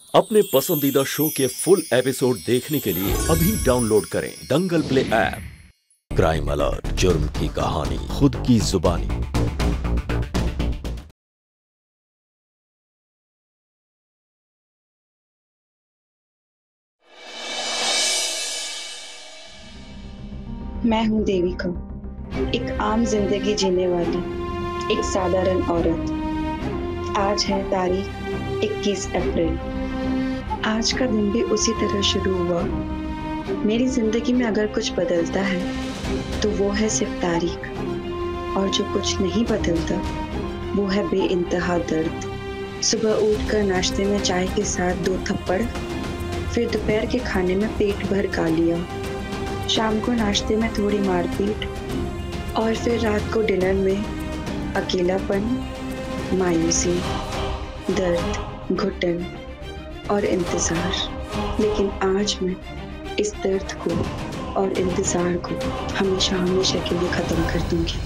अपने पसंदीदा शो के फुल एपिसोड देखने के लिए अभी डाउनलोड करें Dangal play app. Crime alert, जुर्म की कहानी खुद की जुबानी। मैं हूँ देविका, एक आम जिंदगी जीने वाली एक साधारण औरत। आज है तारीख 21 अप्रैल। आज का दिन भी उसी तरह शुरू हुआ। मेरी जिंदगी में अगर कुछ बदलता है तो वो है सिर्फ तारीख, और जो कुछ नहीं बदलता वो है बेइंतहा दर्द। सुबह उठकर नाश्ते में चाय के साथ 2 थप्पड़, फिर दोपहर के खाने में पेट भर गालियाँ, शाम को नाश्ते में थोड़ी मारपीट, और फिर रात को डिनर में अकेलापन, मायूसी, दर्द, घुटन और इंतजार। लेकिन आज मैं इस दर्द को और इंतजार को हमेशा हमेशा के लिए खत्म कर दूंगी।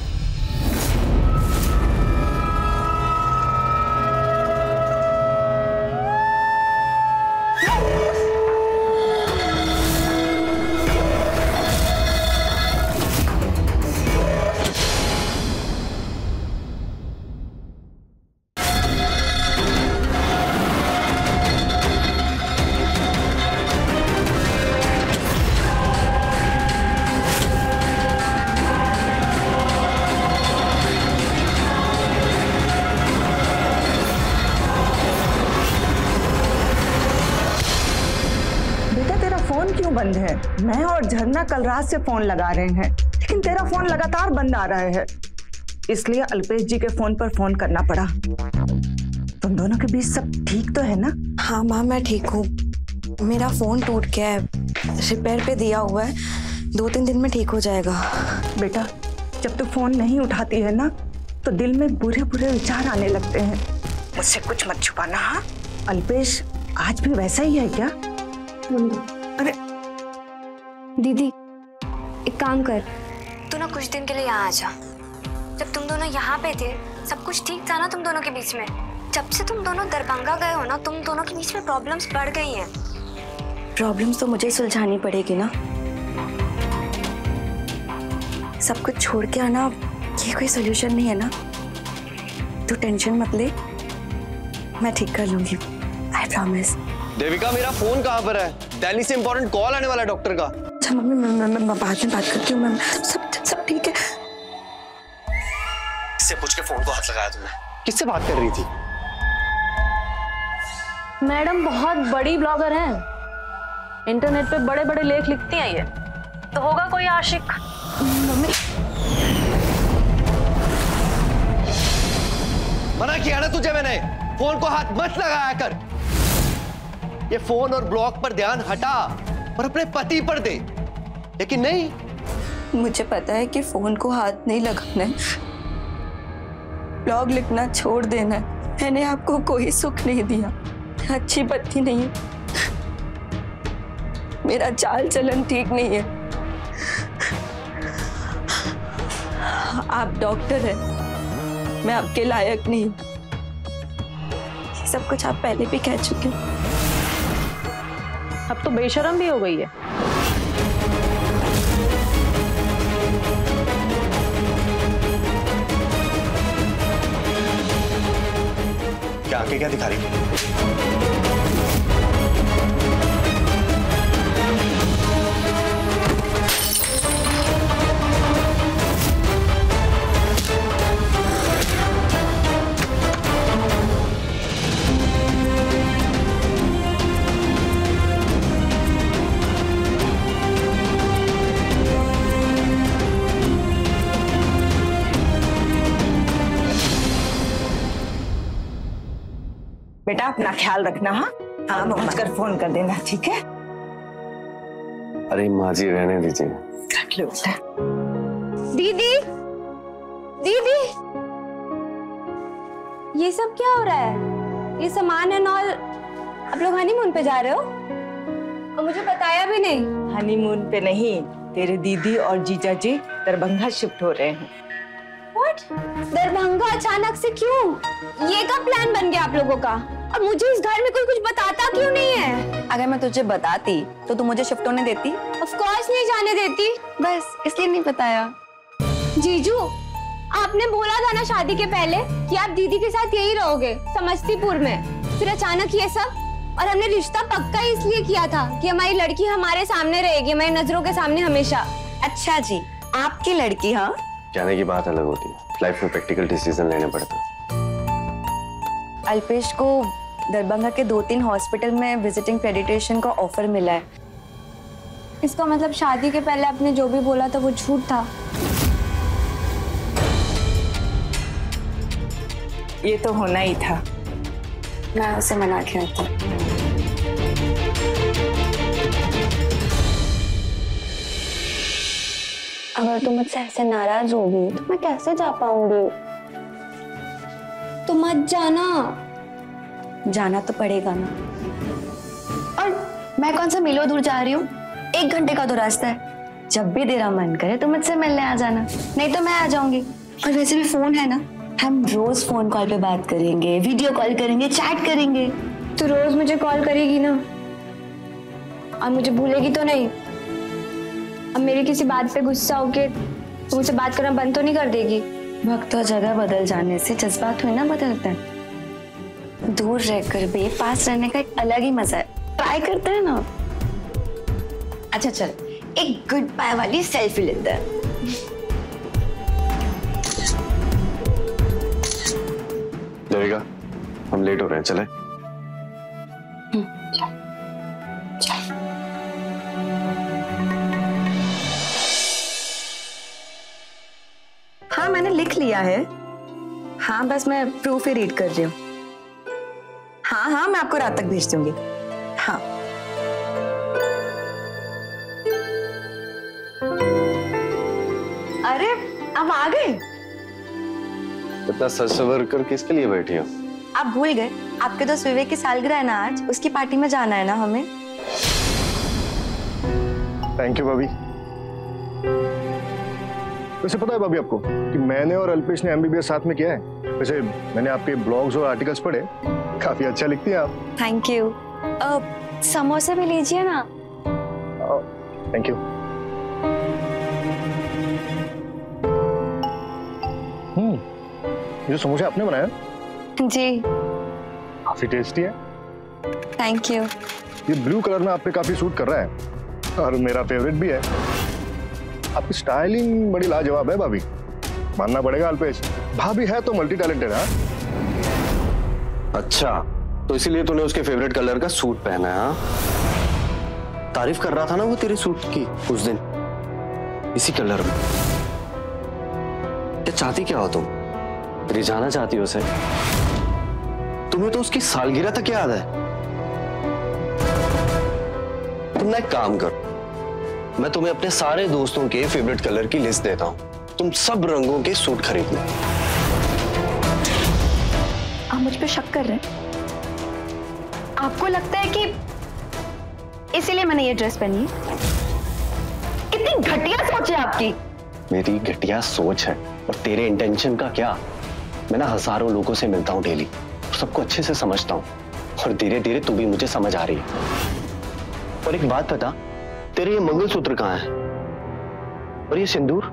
क्यों बंद है? मैं और झरना कल रात से फोन लगा रहे हैं, लेकिन तेरा फोन लगातार बंद आ रहा है, इसलिए अल्पेश जी के फोन पर फोन करना पड़ा। तुम दोनों के बीच सब ठीक तो है ना? हाँ माँ, मैं ठीक हूँ। मेरा फोन टूट गया है, रिपेयर पे दिया हुआ है, 2-3 दिन में ठीक हो जाएगा। बेटा, जब तू फोन नहीं उठाती है ना तो दिल में बुरे बुरे विचार आने लगते हैं। मुझसे कुछ मत छुपाना। हाँ, अल्पेश आज भी वैसा ही है क्या? अरे दीदी, एक काम कर, तू ना कुछ दिन के लिए यहाँ आ जा। जब तुम दोनों यहाँ पे थे सब कुछ ठीक था ना तुम दोनों के बीच में। जब से तुम दोनों दरभंगा गए हो ना, तुम दोनों के बीच में प्रॉब्लम्स बढ़ गई हैं। प्रॉब्लम्स तो मुझे सुलझानी पड़ेगी ना। सब कुछ छोड़ के आना ये कोई सोल्यूशन नहीं है ना। तू टेंशन मत ले, मैं ठीक कर लूंगी, आई प्रॉमिस। देविका, मेरा फोन कहाँ पर है? दिल्ली से इंपॉर्टेंट कॉल आने वाला है डॉक्टर का। अच्छा मम्मी, मैं बाद में बात करती हूँ। मैम सब ठीक है। किससे पूछ के फोन को हाथ लगाया तुमने? किससे बात कर रही थी? मैडम बहुत बड़ी ब्लॉगर हैं, इंटरनेट पे बड़े बड़े लेख लिखती हैं, ये तो होगा कोई आशिक। मम्मी, मना किया ना तुझे मैंने, फोन को हाथ मत लगाया कर। ये फोन और ब्लॉग पर ध्यान हटा और अपने पति पर दे, लेकिन नहीं। मुझे पता है कि फोन को हाथ नहीं लगाना है, ब्लॉग लिखना छोड़ देना है। मैंने आपको कोई सुख नहीं दिया, अच्छी पत्नी नहीं है, मेरा चाल चलन ठीक नहीं है। आप डॉक्टर हैं, मैं आपके लायक नहीं हूं। ये सब कुछ आप पहले भी कह चुके हैं। अब तो बेशरम भी हो गई है। क्या आके क्या दिखा रही? बेटा, अपना ख्याल रखना। हाँ, पहुंच कर फोन कर देना, ठीक है? अरे माँ जी, रहने दीजिए। रख लो बेटा। दीदी, दीदी, ये सब क्या हो रहा है? ये सामान एंड ऑल, आप लोग हनीमून पे जा रहे हो और मुझे बताया भी नहीं। हनीमून पे नहीं, तेरे दीदी और जीजा जी दरभंगा शिफ्ट हो रहे हैं। What? दरभंगा अचानक से क्यों? ये कब प्लान बन गया आप लोगों का? और मुझे इस घर में कोई कुछ बताता क्यों नहीं है? अगर मैं तुझे बताती तो तू मुझे शिफ्ट होने देती? ऑफ कोर्स नहीं जाने देती। बस इसलिए नहीं बताया। जीजू, आपने बोला था ना शादी के पहले कि आप दीदी के साथ यही रहोगे समस्तीपुर में। फिर अचानक ये सब, और हमने रिश्ता पक्का इसलिए किया था कि हमारी लड़की हमारे सामने रहेगी, हमारी नजरों के सामने हमेशा। अच्छा जी, आपकी लड़की? हाँ, जाने की बात अलग होती है, लाइफ में प्रैक्टिकल डिसीजन लेने पड़ते हैं। अल्पेश को दरभंगा के 2-3 हॉस्पिटल में विजिटिंग क्रेडिटेशन का ऑफर मिला है। इसका मतलब शादी के पहले आपने जो भी बोला था वो झूठ था। ये तो होना ही था। मैं उसे मना किया था। अगर तुम मुझसे ऐसे नाराज होगी तो मैं कैसे जा पाऊंगी? तो मत जाना। जाना तो पड़ेगा ना। और मैं कौन सा मीलों दूर जा रही हूँ? 1 घंटे का तो रास्ता है। जब भी तेरा मन करे तो मुझसे मिलने आ जाना, नहीं तो मैं आ जाऊंगी। और वैसे भी फोन है ना, हम रोज फोन कॉल पे बात करेंगे, वीडियो कॉल करेंगे, चैट करेंगे। तो रोज मुझे कॉल करेगी ना, और मुझे भूलेगी तो नहीं? अब मेरी किसी बात पे गुस्सा होके तो मुझसे बात करना बंद तो नहीं कर देगी? वक्त और जगह बदल जाने से जज्बात हुए ना बदलते हैं। दूर रहकर भी पास रहने का एक अलग ही मजा है। ट्राई करते हैं ना। अच्छा चल, एक गुड बाय वाली सेल्फी लेते हैं। देविका, हम लेट हो रहे हैं, चले? हाँ, मैंने लिख लिया है। हाँ, बस मैं प्रूफ ही रीड कर रही हूँ। हाँ हाँ, मैं आपको रात तक भेज दूंगी। हाँ। अरे, आप आ गए? इतना सज सवर कर किसके लिए बैठी हो? आप भूल गए, आपके दोस्त विवेक की सालगिरह है ना आज, उसकी पार्टी में जाना है ना हमें। थैंक यू भाभी। वैसे पता है भाभी आपको कि मैंने और अल्पेश ने एमबीबीएस साथ में किया है। वैसे मैंने आपके ब्लॉग्स और आर्टिकल्स पढ़े, काफी अच्छा लिखती हैं आप। Thank you. समोसा भी लीजिए ना। Thank you. ये समोसा आपने बनाया? जी। काफी टेस्टी है। Thank you. ये ब्लू कलर में आप पे काफी सूट कर रहा है और मेरा फेवरेट भी है। आपकी स्टाइलिंग बड़ी लाजवाब है भाभी, मानना पड़ेगा अल्पेश। भाभी है तो मल्टी टैलेंटेड है। अच्छा, तो इसीलिए तूने उसके फेवरेट कलर का सूट पहना है? हाँ, तारीफ कर रहा था ना वो तेरे सूट की उस दिन, इसी कलर में। क्या चाहती क्या हो तुम? रिझाना चाहती हो उसे? तुम्हें तो उसकी सालगिरह तक याद है। तुम ना एक काम करो, मैं तुम्हें अपने सारे दोस्तों के फेवरेट कलर की लिस्ट देता हूं, तुम सब रंगों के सूट खरीद लो। आप मुझ पे शक कर रहे हैं? आपको लगता है कि इसीलिए मैंने ये ड्रेस पहनी है? कितनी घटिया सोच है आपकी। मेरी घटिया सोच है और तेरे इंटेंशन का क्या? मैं ना हजारों लोगों से मिलता हूँ डेली, सबको अच्छे से समझता हूँ, और धीरे धीरे तू भी मुझे समझ आ रही है। और एक बात बता, तेरे ये मंगलसूत्र कहाँ है और ये सिंदूर?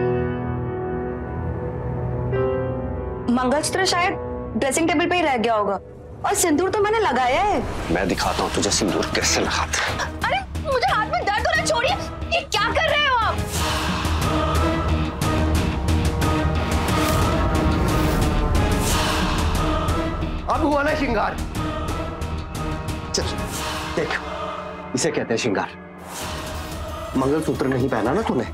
मंगलसूत्र शायद ड्रेसिंग टेबल पे ही रह गया होगा, और सिंदूर तो मैंने लगाया है। मैं दिखाता हूँ तुझे सिंदूर कैसे लगाते हैं। अरे मुझे हाथ में दर्द हो रहा है, छोड़िए। ये क्या कर रहे हो आप? अब हुआ ना श्रृंगार। चल देख, इसे कहते हैं श्रृंगार। मंगलसूत्र नहीं पहना ना तूने?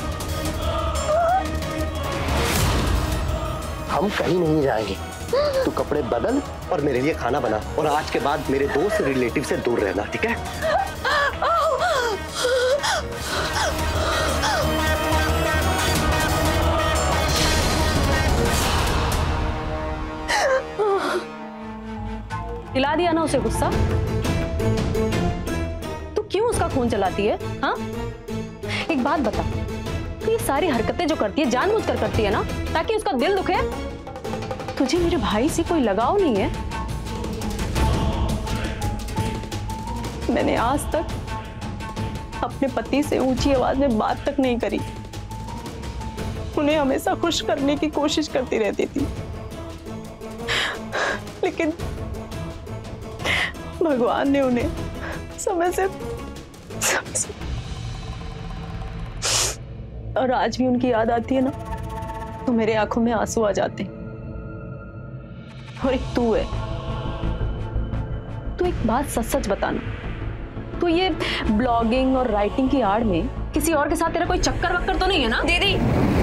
हम कहीं नहीं जाएंगे, तू कपड़े बदल और मेरे लिए खाना बना, और आज के बाद मेरे दोस्त रिलेटिव से दूर रहना, ठीक है? दिला दिया ना उसे गुस्सा? तू क्यों उसका खून चलाती है? हाँ, एक बात बता, तो ये सारी हरकतें जो करती है जानबूझकर करती है ना, ताकि उसका दिल दुखे? तुझे मेरे भाई से कोई लगाव नहीं है? मैंने आज तक अपने पति से ऊंची आवाज में बात तक नहीं करी। उन्हें हमेशा खुश करने की कोशिश करती रहती थी, लेकिन भगवान ने उन्हें समय से और आज भी उनकी याद आती है ना, तो मेरे आंखों में आंसू आ जाते हैं। और एक तू है, तू एक बात सच सच बताना, तो ये ब्लॉगिंग और राइटिंग की आड़ में किसी और के साथ तेरा कोई चक्कर वक्कर तो नहीं है ना? दीदी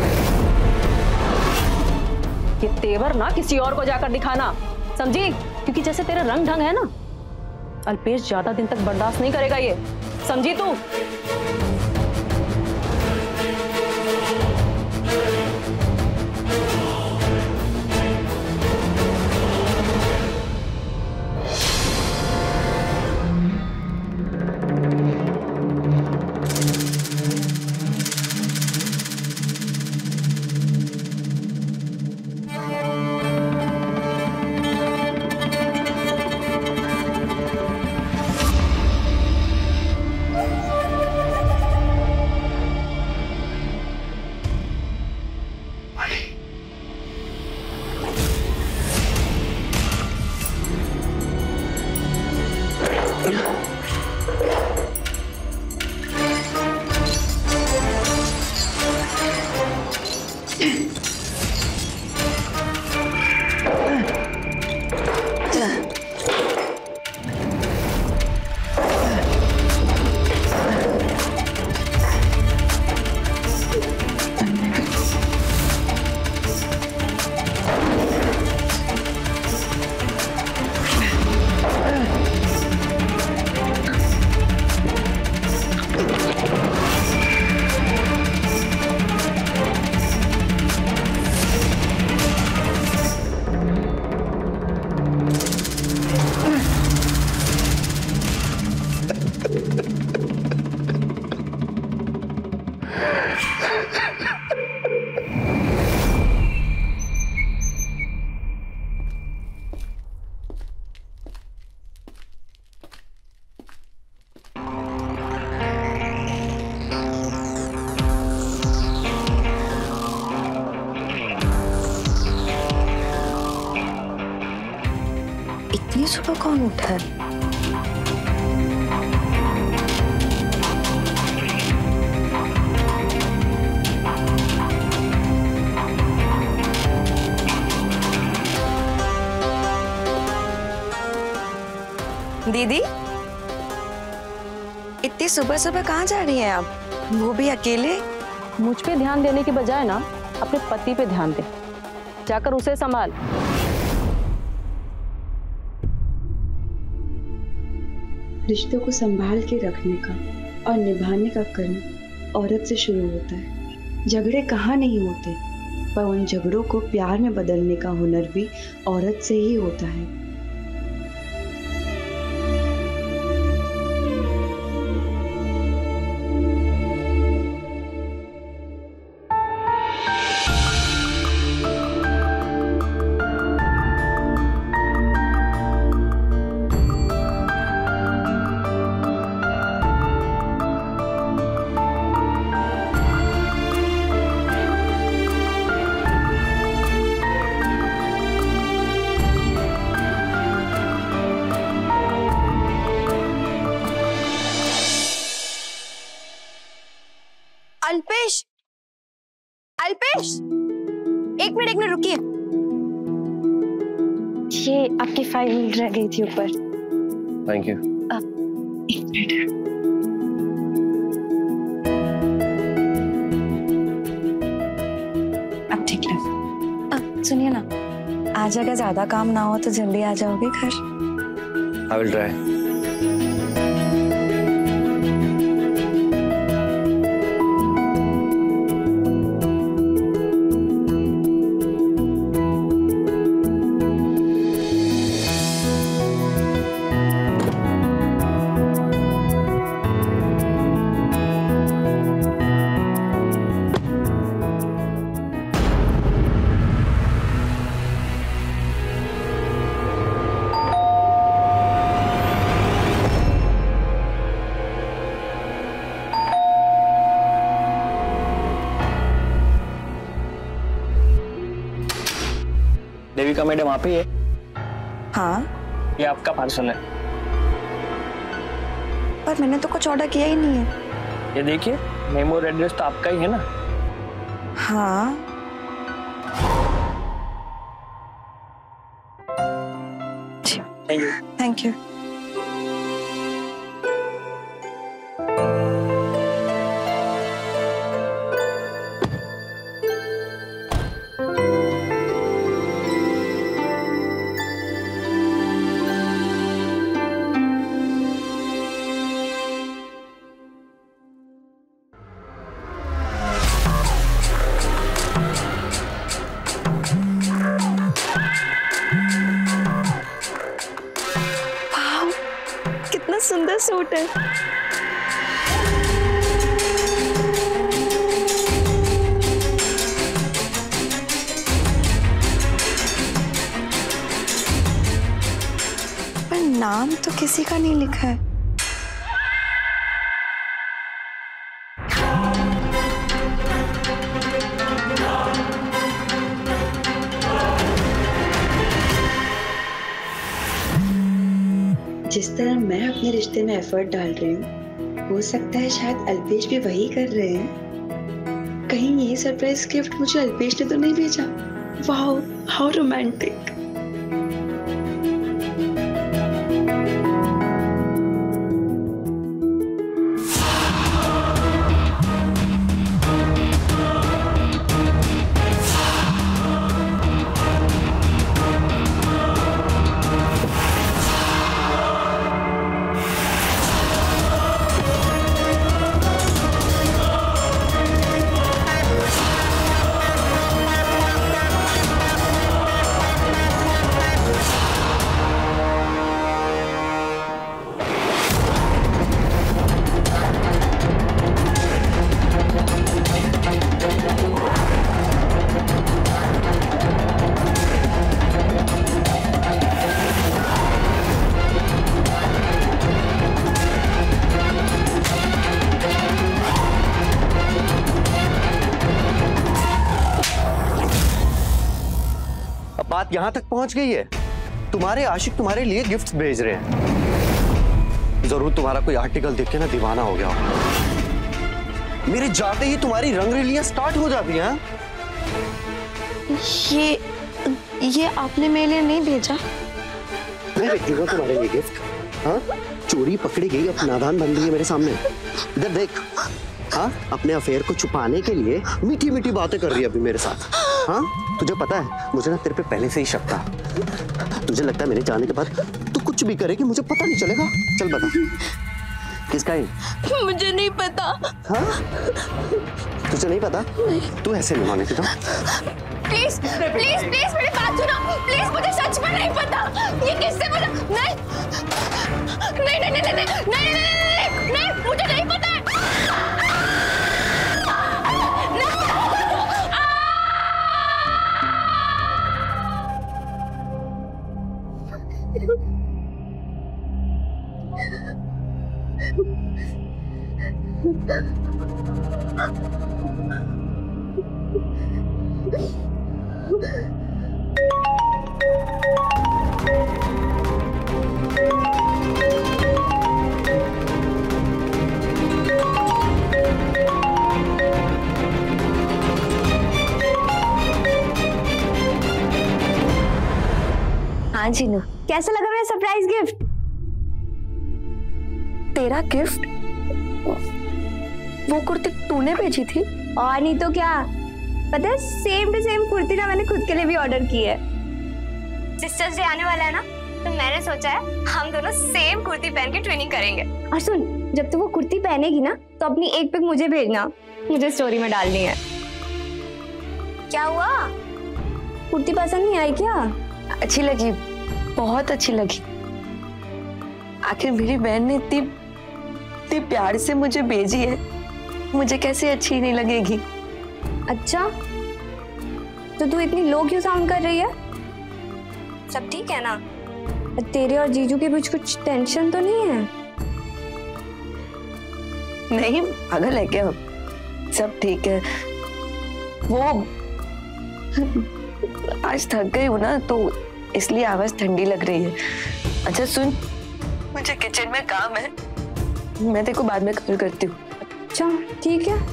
ये तेवर ना किसी और को जाकर दिखाना, समझी? क्योंकि जैसे तेरा रंग ढंग है ना, अल्पेश ज्यादा दिन तक बर्दाश्त नहीं करेगा ये, समझी तू? इतनी सुबह कौन उठा है? दीदी, इतनी सुबह सुबह कहाँ जा रही हैं आप? वो भी अकेले? मुझ पे ध्यान देने की बजाय ना अपने पति पे ध्यान दे, जाकर उसे संभाल। रिश्तों को संभाल के रखने का और निभाने का कर्म औरत से शुरू होता है। झगड़े कहाँ नहीं होते, पर उन झगड़ों को प्यार में बदलने का हुनर भी औरत से ही होता है। अल्पेश, अल्पेश, एक मिनट रुकिए। ये आपकी फाइल रह गई थी ऊपर। Thank you. एक मिनट। अब ठीक है। सुनिए ना, आज अगर ज्यादा काम ना हो तो जल्दी आ जाओगे घर? I will try. Devika madam आप ही है? हाँ, ये आपका पार्सल है। पर मैंने तो कुछ ऑर्डर किया ही नहीं है। ये देखिए, नेम और एड्रेस तो आपका ही है ना? हाँ, थैंक यू। कितना सुंदर सूट है। पर नाम तो किसी का नहीं लिखा है। जिस तरह मैं अपने रिश्ते में एफर्ट डाल रही हूँ, हो सकता है शायद अल्पेश भी वही कर रहे हैं। कहीं ये सरप्राइज गिफ्ट मुझे अल्पेश ने तो नहीं भेजा? Wow, how romantic. बात यहां तक पहुंच गई है, तुम्हारे आशिक तुम्हारे लिए गिफ्ट्स भेज रहे हैं। जरूर तुम्हारा कोई आर्टिकल देख के ना दीवाना हो गया हो। मेरे जाते ही तुम्हारी रंगरेलियां स्टार्ट हो जाती हैं। ये आपने मेरे लिए नहीं भेजा? मैं भेजूंगा तुम्हारे लिए गिफ्ट? हाँ, चोरी पकड़ी गई, अब नादान बन रही है मेरे सामने। इधर देख। हाँ, अपने अफेयर को छुपाने के लिए मीठी मीठी बातें कर रही है अभी मेरे साथ। हाँ, तुझे पता है मुझे ना तेरे पे पहले से ही शक था। तुझे लगता है मेरे जाने के बाद तू कुछ भी करेगी मुझे पता नहीं चलेगा? चल बता, किसका है? मुझे नहीं पता। हाँ, तुझे नहीं पता? तू ऐसे नहीं मानेगी तो? प्लीज प्लीज प्लीज मेरी बात सुनो। प्लीज, मुझे सच में नहीं पता। ये किससे बोला? नहीं नहीं नहीं नहीं नहीं नहीं नहीं, मुझे नहीं पता। हाँ जीनू, कैसा लगा मेरा सरप्राइज गिफ्ट? तेरा गिफ्ट? वो कुर्ती तूने भेजी थी? और नहीं तो क्या, पता है सेम टू सेम कुर्ती ना मैंने खुद के लिए भी ऑर्डर की है। सिस्टर्स डे आने वाला है ना, तो मैंने सोचा है हम दोनों सेम कुर्ती पहन के ट्रेनिंग करेंगे। और सुन, जब तू वो कुर्ती पहनेगी ना तो अपनी एक पिक मुझे भेजना, मुझे स्टोरी में डालनी है। क्या हुआ, कुर्ती पसंद नहीं आई क्या? अच्छी लगी, बहुत अच्छी लगी। आखिर मेरी बहन ने इतनी प्यार से मुझे भेजी है, मुझे कैसे अच्छी नहीं लगेगी? अच्छा, तो तू इतनी लो क्यों साउंड कर रही है? सब ठीक है ना? तेरे और जीजू के बीच कुछ टेंशन तो नहीं है? नहीं, पागल है क्या? सब ठीक है। वो आज थक गई हूँ ना, तो इसलिए आवाज ठंडी लग रही है। अच्छा सुन, मुझे किचन में काम है, मैं तेरे को बाद में कॉल करती हूँ। अच्छा ठीक है।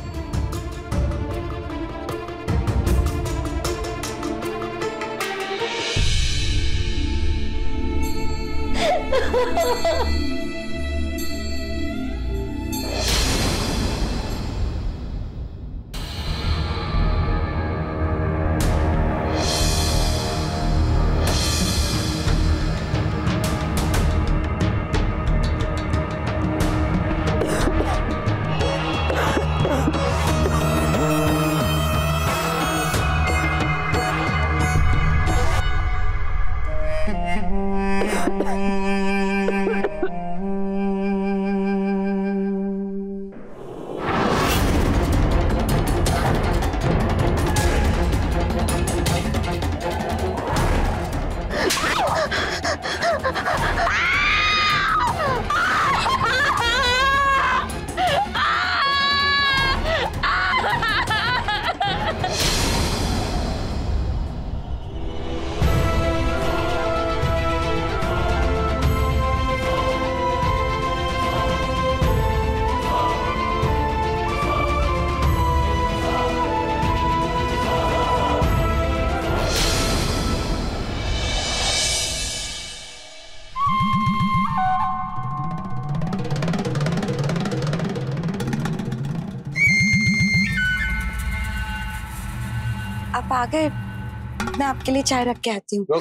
आप आ गए, मैं आपके लिए चाय रख के आती हूँ।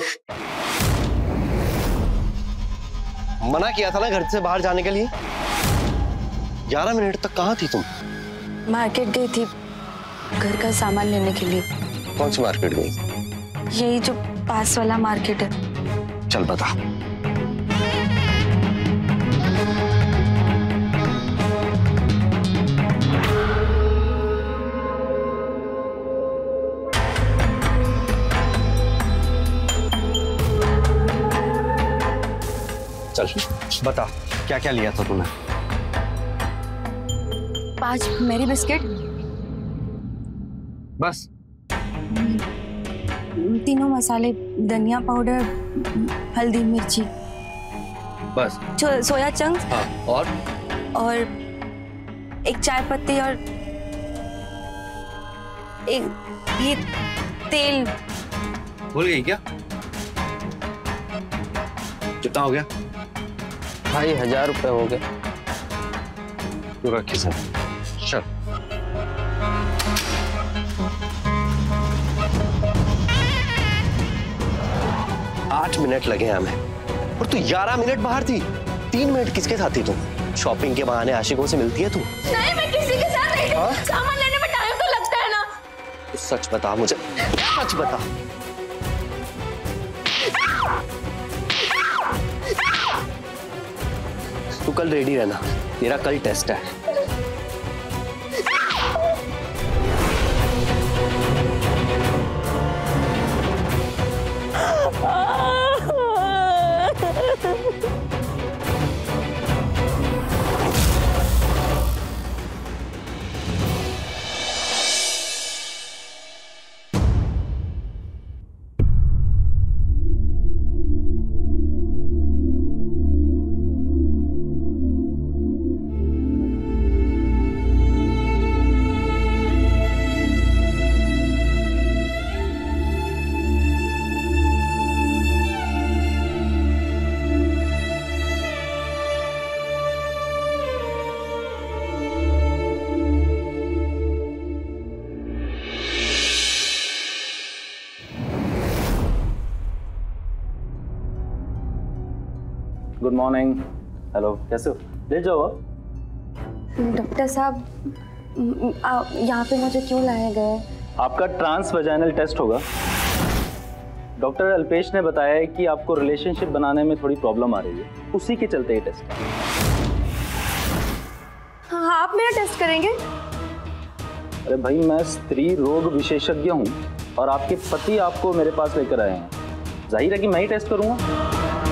मना किया था ना घर से बाहर जाने के लिए। 11 मिनट तक कहाँ थी तुम? मार्केट गई थी घर का सामान लेने के लिए। कौन सी मार्केट गई? यही जो पास वाला मार्केट है। चल बता। चल बता, क्या क्या लिया था तूने? 5 मेरी बिस्किट, बस 3 मसाले, धनिया पाउडर, हल्दी, मिर्ची, बस सोया चंक्स। हाँ, और एक चाय पत्ती और एक ये तेल। भूल गई क्या? कितना हो गया? भाई 1000 रुपए हो गए। तू रख के सर। चल। 8 मिनट लगे हमें और तू 11 मिनट बाहर थी। 3 मिनट किसके साथ थी तू? शॉपिंग के बहाने आशिकों से मिलती है तू? नहीं, मैं किसी के साथ नहीं थी। सामान लेने में टाइम तो लगता है ना। तू सच बता मुझे, सच बता। तू कल रेडी रहना, तेरा कल टेस्ट है। Good morning. हेलो, कैसे हो? ले जाओ। डॉक्टर साहब, यहाँ पे मुझे क्यों लाए गए? आपका ट्रांसवेजाइनल टेस्ट होगा। डॉक्टर अल्पेश ने बताया है कि आपको रिलेशनशिप बनाने में थोड़ी प्रॉब्लम आ रही है, उसी के चलते ये टेस्ट। हाँ, आप मेरा टेस्ट करेंगे? अरे भाई, मैं स्त्री रोग विशेषज्ञ हूँ और आपके पति आपको मेरे पास लेकर आए हैं, जाहिर है कि मैं ही टेस्ट करूंगा।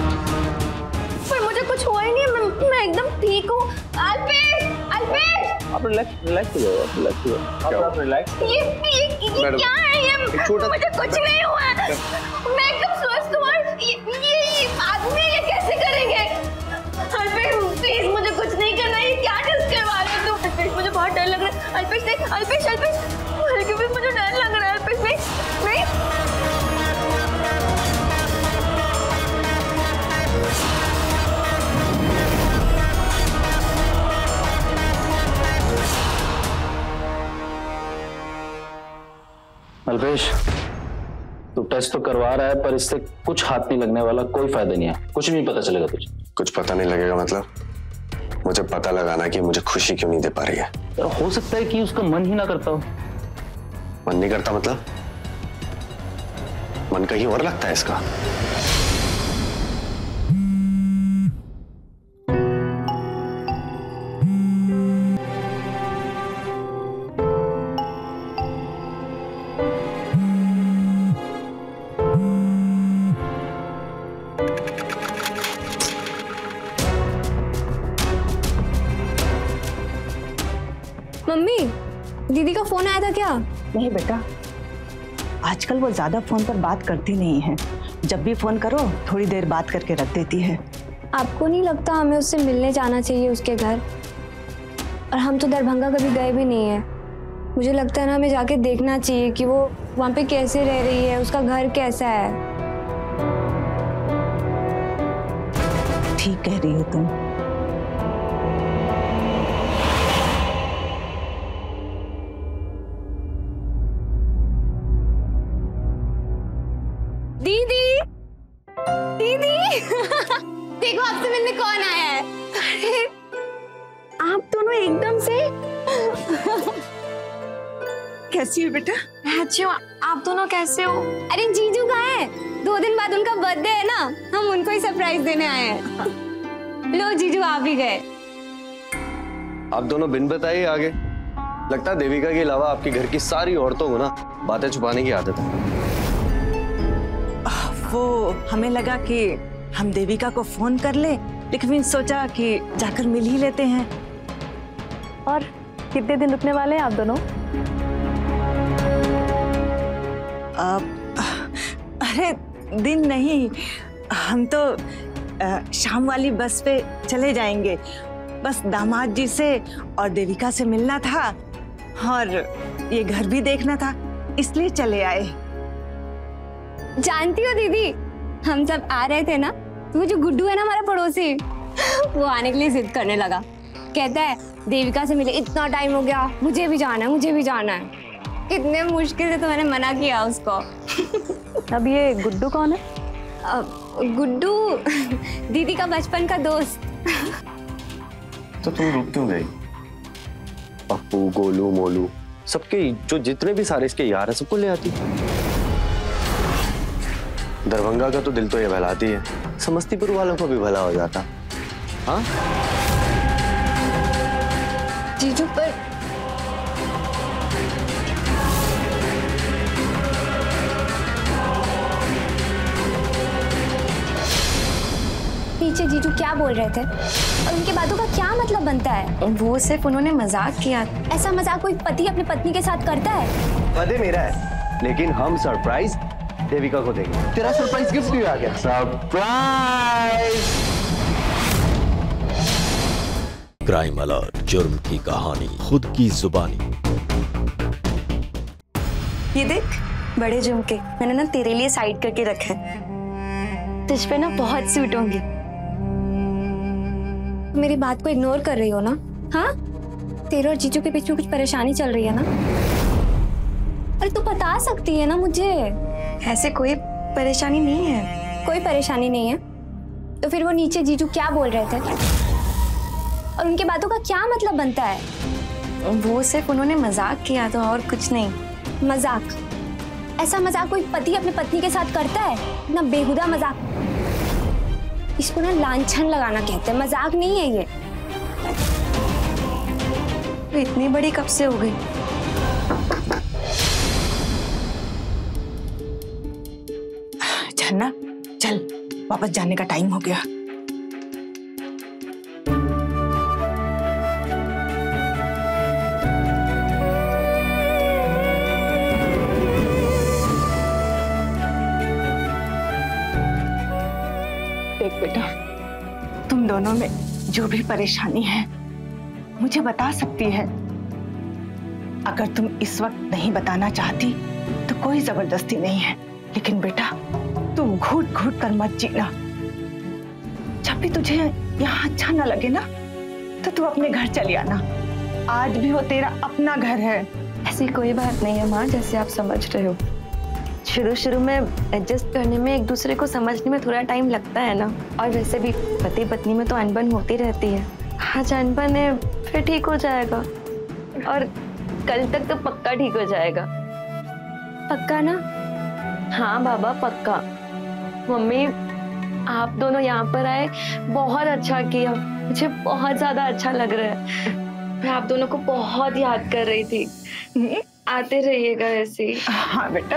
पर मुझे कुछ हुआ ही नहीं है, मैं एकदम ठीक हूँ। अल्पेश, अल्पेश! आप रिलैक्स हो जाओ, रिलैक्स हो जाओ, आप रिलैक्स। ये क्या है ये? मुझे कुछ नहीं हुआ है, मैं एकदम स्वस्थ हूँ। ये आदमी ये कैसे करेंगे? अल्पेश प्लीज मुझे कुछ नहीं करना, ये क्या टेस्ट करवा रहे हो तुम? अल्पेश मुझे बहुत डर लग रहा है। अल्पेश देख, अल्पेश मुझे डर लग रहा है। अल्पेश नहीं अल्पेश, तू टेस्ट तो करवा रहा है पर इससे कुछ हाथ नहीं लगने वाला, कोई फायदा नहीं है, कुछ नहीं पता चलेगा तुझे। कुछ पता नहीं लगेगा मतलब? मुझे पता लगाना कि मुझे खुशी क्यों नहीं दे पा रही है। तो हो सकता है कि उसका मन ही ना करता हो। मन नहीं करता मतलब? मन कहीं और लगता है इसका। मम्मी, दीदी का फोन आया था क्या? नहीं बेटा, आजकल वो ज्यादा फोन पर बात करती नहीं है। जब भी फोन करो थोड़ी देर बात करके रख देती है। आपको नहीं लगता हमें उससे मिलने जाना चाहिए उसके घर? और हम तो दरभंगा कभी गए भी नहीं है। मुझे लगता है ना हमें जाके देखना चाहिए कि वो वहाँ पे कैसे रह रही है, उसका घर कैसा है। ठीक कह रही हो तुम। दीदी दीदी देखो आपसे मिलने कौन आया है। अरे आप दोनों एकदम से कैसी हो बेटा? मैं अच्छी हूँ, आप दोनों कैसे हो? अरे जीजू कहाँ है? 2 दिन बाद उनका बर्थडे है ना, हम उनको ही सरप्राइज देने आए हैं। लो जीजू आप भी गए। आप दोनों बिन बताए आगे। लगता है देविका के अलावा आपके घर की सारी औरतों को ना बातें छुपाने की आदत है। वो हमें लगा कि हम देविका को फोन कर ले, लेकिन फिर सोचा कि जाकर मिल ही लेते हैं। और कितने दिन रुकने वाले हैं आप दोनों? अरे दिन नहीं, हम तो शाम वाली बस पे चले जाएंगे। बस दामाद जी से और देविका से मिलना था और ये घर भी देखना था, इसलिए चले आए। जानती हो दीदी, हम सब आ रहे थे ना, तो वो जो गुड्डू है ना हमारा पड़ोसी, वो आने के लिए जिद करने लगा। कहता है देविका से मिले, इतना टाइम हो गया, मुझे भी जाना है, मुझे भी जाना है। कितने मुश्किल से तो मैंने मना किया उसको। अब ये गुड्डू कौन है? गुड्डू दीदी का बचपन का दोस्त। तो तुम रुक क्यों गई? पप्पू, गोलू, मोलू, सबके जो जितने भी सारे इसके यार है सबको ले आती। दरभंगा का तो दिल तो ये बहलाती है, समस्तीपुर वालों को भी भला हो जाता। हाँ जीजू पर पीछे जीजू क्या बोल रहे थे और उनकी बातों का क्या मतलब बनता है? वो सिर्फ उन्होंने मजाक किया। ऐसा मजाक कोई पति अपनी पत्नी के साथ करता है? बर्थडे मेरा है, लेकिन हम सरप्राइज देविका को देंगे। तेरा सरप्राइज गिफ्ट भी आ गया। सरप्राइज। क्राइम अलर्ट, जुर्म की कहानी खुद की जुबानी। ये देख बड़े झुमके मैंने ना तेरे लिए साइड करके रखे हैं, तुझ पे ना बहुत सूट होंगे। मेरी बात को इग्नोर कर रही हो ना? हाँ, तेरे और जीजू के बीच में कुछ परेशानी चल रही है ना? अरे तू बता सकती है ना मुझे। ऐसे कोई परेशानी नहीं है। कोई परेशानी नहीं है तो फिर वो नीचे जीजू क्या बोल रहे थे और उनकी बातों का क्या मतलब बनता है? वो सिर्फ उन्होंने मजाक किया था और कुछ नहीं। मजाक? ऐसा मजाक कोई पति अपनी पत्नी के साथ करता है ना? बेहुदा मजाक, इसको ना लांछन लगाना कहते हैं, मजाक नहीं है ये। तो इतनी बड़ी कब से हो गई? झरना चल, वापस जाने का टाइम हो गया। दोनों में जो भी परेशानी है मुझे बता सकती है। अगर तुम इस वक्त नहीं बताना चाहती तो कोई जबरदस्ती नहीं है, लेकिन बेटा तुम घूट घूट कर मत जीना। जब भी तुझे यहाँ अच्छा न लगे ना तो तू अपने घर चली आना। आज भी वो तेरा अपना घर है। ऐसी कोई बात नहीं है माँ, जैसे आप समझ रहे हो। शुरू शुरू में एडजस्ट करने में, एक दूसरे को समझने में थोड़ा टाइम लगता है ना। और वैसे भी पति पत्नी में तो अनबन होती रहती है। आज अनबन है, फिर ठीक हो जाएगा और कल तक तो पक्का ठीक हो जाएगा। पक्का ना? हाँ बाबा पक्का। मम्मी आप दोनों यहाँ पर आए, बहुत अच्छा किया। मुझे बहुत ज्यादा अच्छा लग रहा है। मैं आप दोनों को बहुत याद कर रही थी। आते रहिएगा ऐसे ही। हाँ बेटा।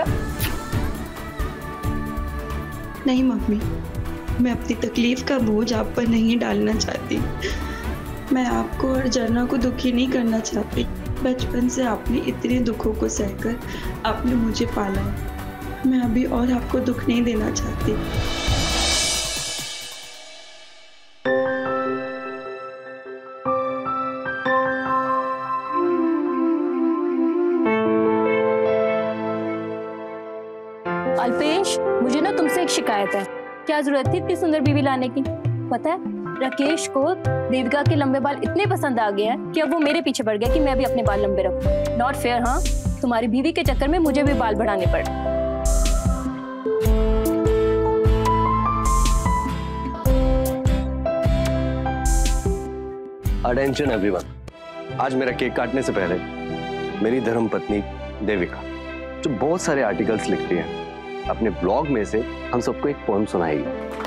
नहीं मम्मी, मैं अपनी तकलीफ का बोझ आप पर नहीं डालना चाहती। मैं आपको और झरना को दुखी नहीं करना चाहती। बचपन से आपने इतने दुखों को सहकर आपने मुझे पाला है। मैं अभी और आपको दुख नहीं देना चाहती। अल्पेश, मुझे ना तुमसे एक शिकायत है। क्या जरूरत थी इतनी सुंदर बीवी लाने की? पता है राकेश को देविका के लंबे बाल इतने पसंद आ गए हैं कि अब वो मेरे पीछे पड़ गया कि मैं भी अपने बाल लंबे रखूं। Not fair. हाँ, तुम्हारी बीवी के चक्कर में मुझे भी बाल बढ़ाने पड़े। अटेंशन एवरीवन, आज मेरा केक काटने से पहले मेरी धर्मपत्नी देविका, जो बहुत सारे आर्टिकल्स लिखती है, अपने ब्लॉग में से हम सबको एक पोएम सुनाएगी।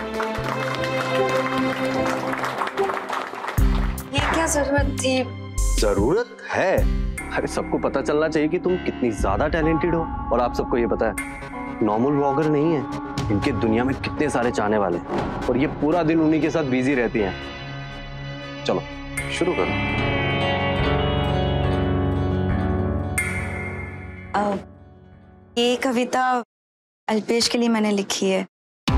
ये क्या जरूरत थी? जरूरत है? अरे सबको पता चलना चाहिए कि तुम कितनी ज्यादा टैलेंटेड हो। और आप सबको ये पता है नॉर्मल ब्लॉगर नहीं है, इनके दुनिया में कितने सारे चाहने वाले, और ये पूरा दिन उन्हीं के साथ बिजी रहती हैं। चलो शुरू करो। ये कविता अल्पेश के लिए मैंने लिखी है।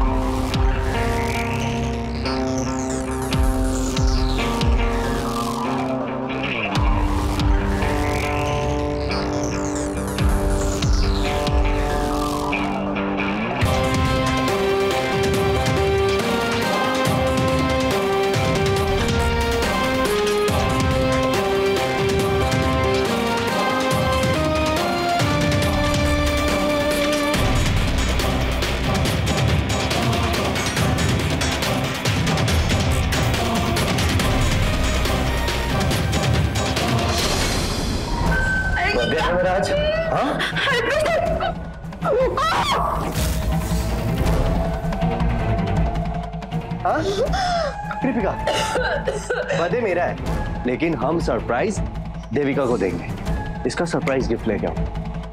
आज कृतिका, बर्थडे मेरा है, लेकिन हम सरप्राइज देविका को देंगे। इसका सरप्राइज गिफ्ट लेके आओ।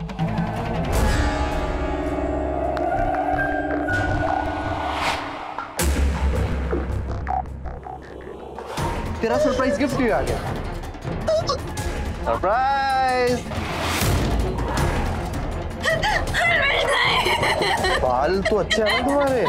तेरा सरप्राइज गिफ्ट भी आ गया। सरप्राइज! बाल तो अच्छे हैं ना तुम्हारे?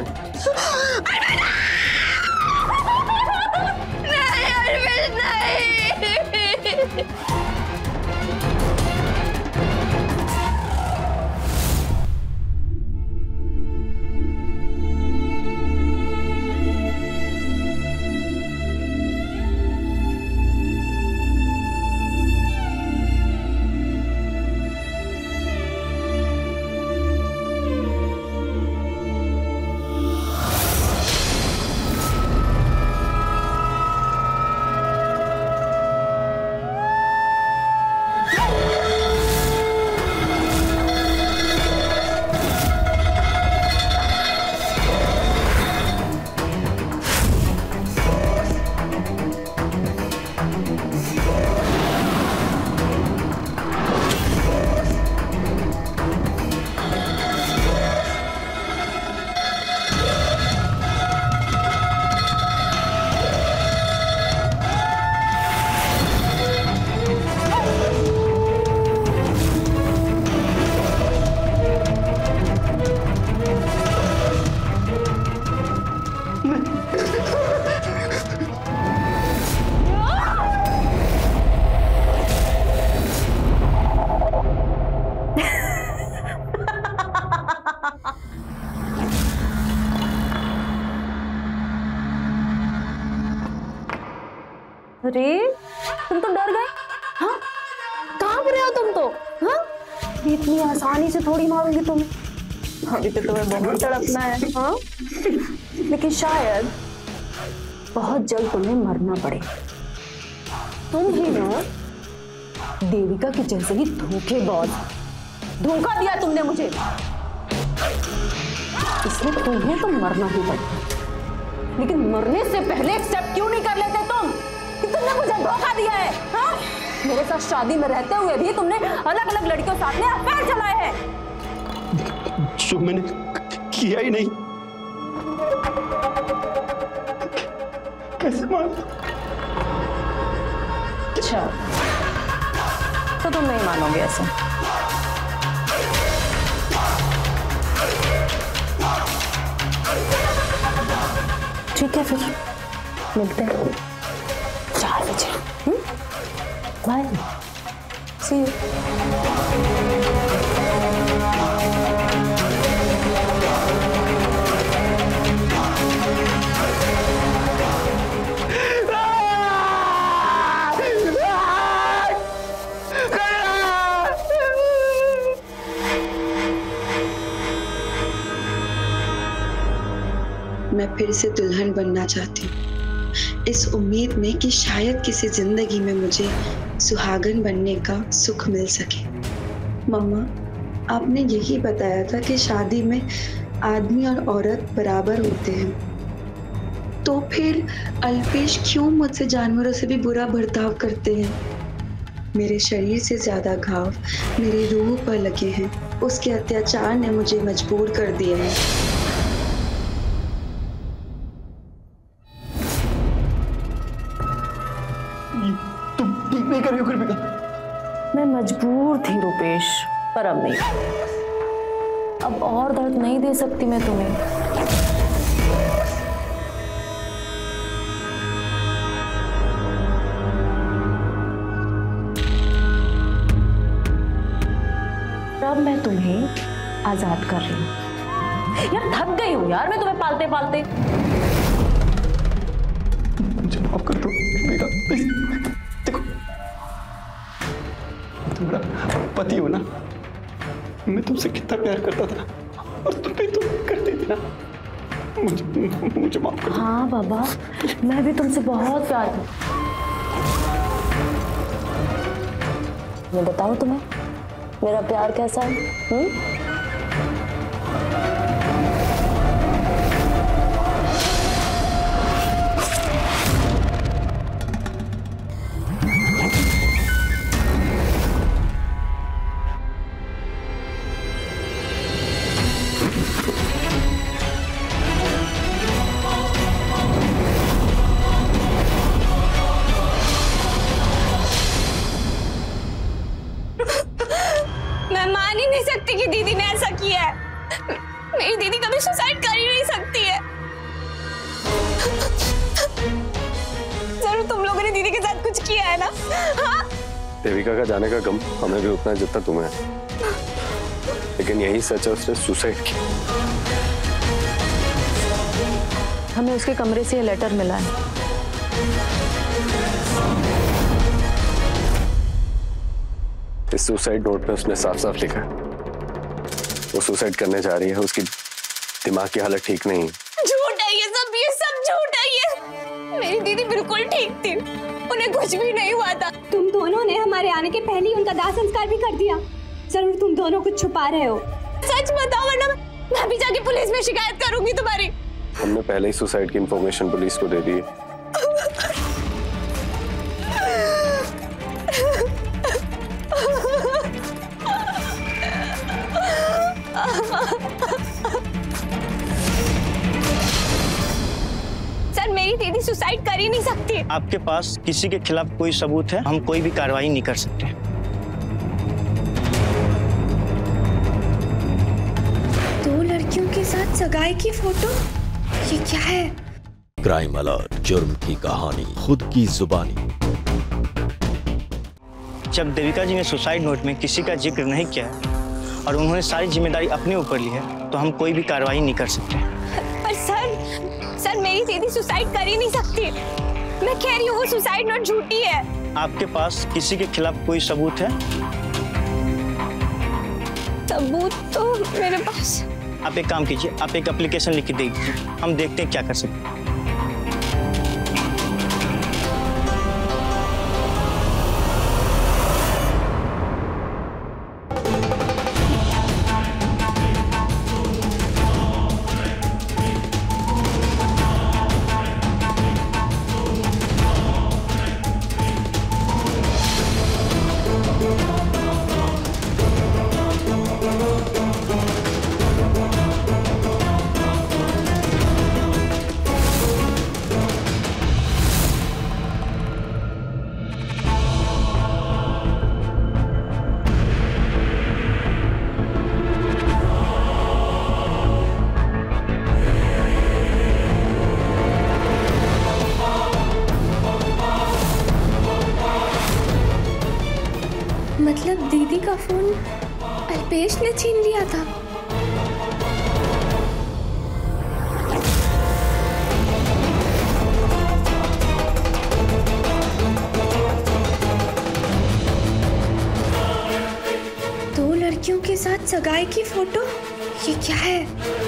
अरे तुम तो डर गए। हाँ कहाँ पर हो तुम तो? हाँ इतनी आसानी से थोड़ी मारूंगी तुम्हें। अभी तो तुम्हें बहुत तड़पना है। हाँ लेकिन शायद बहुत जल्द तुम्हें मरना पड़े। तुम ही ना देविका की जैसे ही धोखेबाज, धोखा दिया तुमने मुझे, इसलिए तुम्हें तो मरना ही पड़ेगा। लेकिन मरने से पहले एक्सेप्ट क्यों नहीं कर लेते तुम कि तुमने मुझे धोखा दिया है? हाँ मेरे साथ शादी में रहते हुए भी तुमने अलग अलग लड़कियों के साथ में अफेयर चलाए हैं। जो मैंने किया ही नहीं। कैसे मान? अच्छा तो तुम नहीं मानोगे ऐसे? ठीक है फिर मिलते हैं 4 बजे। Bye, see you. मैं फिर से दुल्हन बनना चाहती हूँ, इस उम्मीद में कि शायद किसी जिंदगी में मुझे सुहागन बनने का सुख मिल सके। मम्मा, आपने यही बताया था कि शादी में आदमी और औरत बराबर होते हैं, तो फिर अल्पेश क्यों मुझसे जानवरों से भी बुरा बर्ताव करते हैं? मेरे शरीर से ज्यादा घाव मेरी रूह पर लगे हैं। उसके अत्याचार ने मुझे मजबूर कर दिया है। नहीं करियो कृपिका। मैं मजबूर थी रुपेश, पर अब नहीं। अब और दर्द नहीं दे सकती मैं तुम्हें। अब मैं तुम्हें आजाद कर रही हूँ। यार थक गई हूँ यार मैं तुम्हें पालते पालते। मुझे माफ कर दो कृपिका। देखो तुम्हारा पति हो ना, मैं तुमसे कितना प्यार करता था और तुम भी तो करती थी ना। मुझे माफ कर दो। हाँ बाबा, मैं भी तुमसे बहुत प्यार करती। मैं बताऊं तुम्हें मेरा प्यार कैसा है? कि दीदी ने ऐसा किया है। मेरी दीदी कभी सुसाइड कर ही नहीं सकती है। जरूर तुम लोगों ने दीदी के साथ कुछ किया है ना? हाँ? देविका का जाने का गम हमें भी उतना जितना तुम्हें है, लेकिन यही सच है उसने सुसाइड किया। हमें उसके कमरे से ये लेटर मिला है। इस सुसाइड नोट पे उसने साफ साफ लिखा है वो सुसाइड करने जा रही है। उसकी दिमाग की हालत ठीक नहीं है। झूठ है ये सब झूठ है ये। मेरी दीदी बिल्कुल ठीक थी, उन्हें कुछ भी नहीं हुआ था। तुम दोनों ने हमारे आने के पहले ही उनका दाह संस्कार भी कर दिया। जरूर तुम दोनों कुछ छुपा रहे हो। सच बताओ वरना मैं भी जाके पुलिस में शिकायत करूंगी तुम्हारी। हमने पहले ही सुसाइड की इंफॉर्मेशन पुलिस को दे दी है। सर मेरी दीदी सुसाइड कर ही नहीं सकती। आपके पास किसी के खिलाफ कोई सबूत है? हम कोई भी कार्रवाई नहीं कर सकते। दो लड़कियों के साथ सगाई की फोटो, ये क्या है? क्राइम अलर्ट, जुर्म की कहानी खुद की जुबानी। जब देविका जी ने सुसाइड नोट में किसी का जिक्र नहीं किया है और उन्होंने सारी जिम्मेदारी अपने ऊपर ली है, तो हम कोई भी कार्रवाई नहीं कर सकते। पर सर मेरी दीदी सुसाइड कर ही नहीं सकती। मैं कह रही हूँ वो सुसाइड नोट झूठी है। आपके पास किसी के खिलाफ कोई सबूत है? सबूत तो मेरे पास। आप एक काम कीजिए, आप एक एप्लीकेशन लिख के दे दीजिए, हम देखते हैं क्या कर सकते हैं। मतलब दीदी का फोन अल्पेश ने छीन लिया था। दो लड़कियों के साथ सगाई की फोटो, ये क्या है?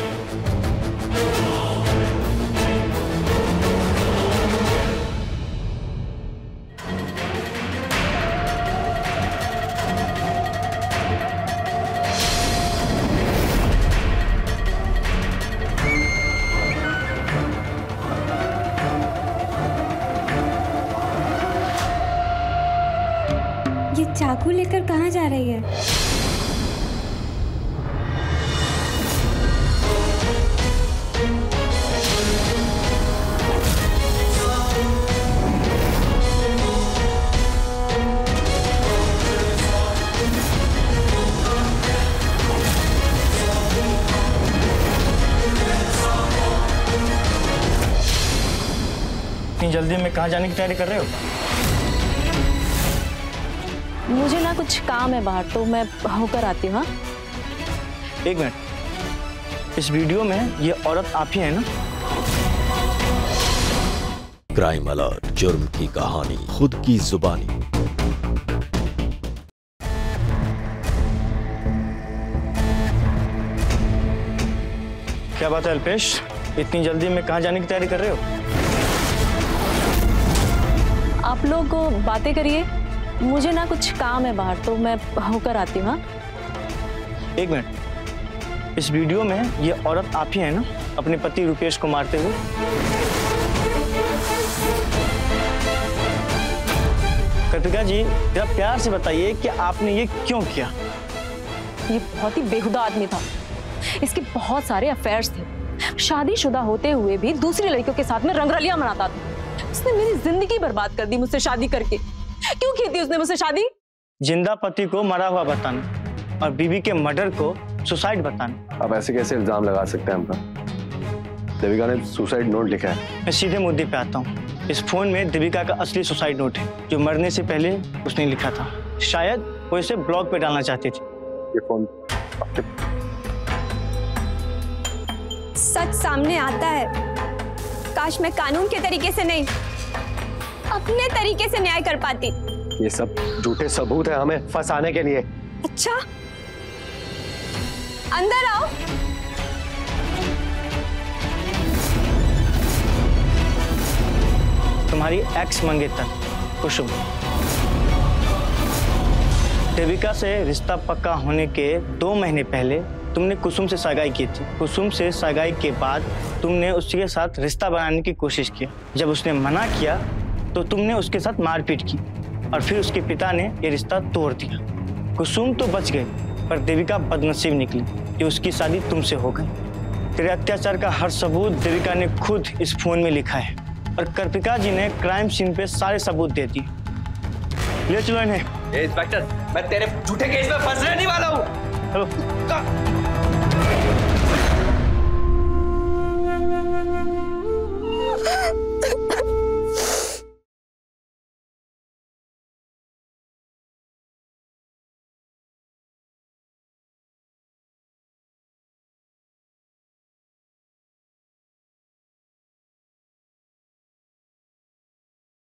ये चाकू लेकर कहाँ जा रही है? इतनी जल्दी में कहाँ जाने की तैयारी कर रहे हो? मुझे ना कुछ काम है बाहर, तो मैं होकर आती हूँ। एक मिनट, इस वीडियो में ये औरत आप ही है ना? क्राइम अलर्ट, जुर्म की कहानी खुद की जुबानी। क्या बात है अल्पेश, इतनी जल्दी में कहाँ जाने की तैयारी कर रहे हो? आप लोग बातें करिए, मुझे ना कुछ काम है बाहर, तो मैं होकर आती हूँ। एक मिनट, इस वीडियो में ये औरत आप ही है ना, अपने पति रुपेश को मारते हुए? कृतिका जी, जरा प्यार से बताइए कि आपने ये क्यों किया? ये बहुत ही बेहुदा आदमी था, इसके बहुत सारे अफेयर्स थे, शादीशुदा होते हुए भी दूसरी लड़कियों के साथ में रंगरलियां मनाता था। उसने मेरी जिंदगी बर्बाद कर दी मुझसे शादी करके। क्यों की थी उसने मुझसे शादी? जिंदा पति को मरा हुआ बताना और बीवी के मर्डर को सुसाइड बताना। आप ऐसे कैसे इल्जाम लगा सकते हैं हम पर? देविका ने सुसाइड नोट लिखा है। मैं सीधे मुद्दे पे आता हूँ। इस फोन में देविका का असली सुसाइड नोट है, जो मरने से पहले उसने लिखा था। शायद वो इसे ब्लॉग पे डालना चाहती थी। ये फोन सच सामने आता है। काश मैं कानून के तरीके से नहीं, अपने तरीके से न्याय कर पाती। ये सब झूठे सबूत है हमें फंसाने के लिए। अच्छा, अंदर आओ। तुम्हारी एक्स मंगेतर कुसुम, देविका से रिश्ता पक्का होने के 2 महीने पहले तुमने कुसुम से सगाई की थी। कुसुम से सगाई के बाद तुमने उसके साथ रिश्ता बनाने की कोशिश की। जब उसने मना किया तो तुमने उसके साथ मारपीट की और फिर उसके पिता ने ये रिश्ता तोड़ दिया। कुसुम तो बच गई, पर देविका बदनसीब निकली कि उसकी शादी तुमसे हो गई। तेरे अत्याचार का हर सबूत देविका ने खुद इस फोन में लिखा है और कृतिका जी ने क्राइम सीन पे सारे सबूत दे दिए। ले चलो इन्हें। इंस्पेक्टर, मैं तेरे झूठे केस में फंसने नहीं वाला हूँ। हेलो।